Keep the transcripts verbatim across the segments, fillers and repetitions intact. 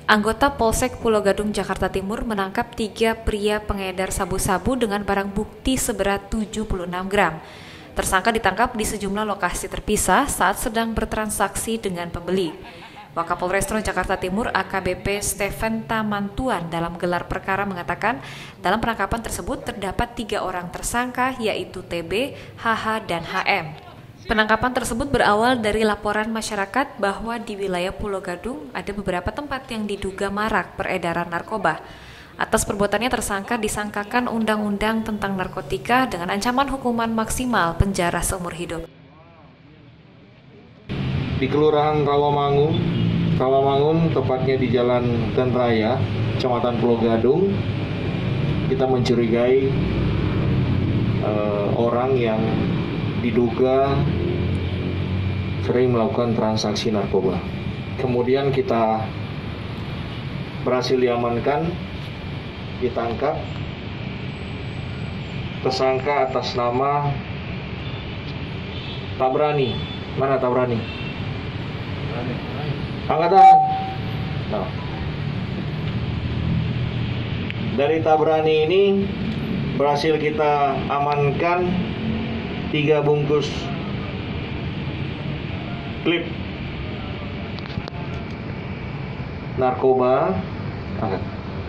Anggota Polsek Pulau Gadung, Jakarta Timur menangkap tiga pria pengedar sabu-sabu dengan barang bukti seberat tujuh puluh enam gram. Tersangka ditangkap di sejumlah lokasi terpisah saat sedang bertransaksi dengan pembeli. Wakapolrestro Jakarta Timur A K B P Stephen Tamantuan dalam gelar perkara mengatakan dalam penangkapan tersebut terdapat tiga orang tersangka yaitu T B, H H, dan H M. Penangkapan tersebut berawal dari laporan masyarakat bahwa di wilayah Pulau Gadung ada beberapa tempat yang diduga marak peredaran narkoba. Atas perbuatannya tersangka disangkakan undang-undang tentang narkotika dengan ancaman hukuman maksimal penjara seumur hidup. Di Kelurahan Rawamangun, Rawamangun tepatnya di Jalan Dan Raya, Kecamatan Pulau Gadung, kita mencurigai uh, orang yang diduga sering melakukan transaksi narkoba. Kemudian kita berhasil diamankan, ditangkap tersangka atas nama Tabrani. Mana Tabrani? Angkat tangan. Nah. Dari Tabrani ini berhasil kita amankan tiga bungkus klip narkoba. Angkat.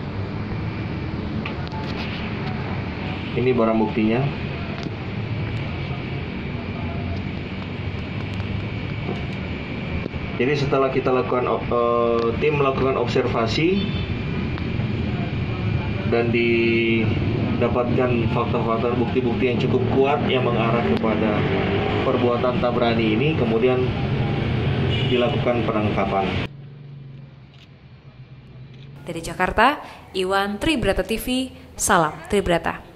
Ini barang buktinya. Jadi setelah kita lakukan uh, tim melakukan observasi dan didapatkan fakta-fakta bukti-bukti yang cukup kuat yang mengarah kepada perbuatan Tabrani ini, kemudian dilakukan penangkapan. Dari Jakarta, Iwan Tribrata T V, salam Tribrata.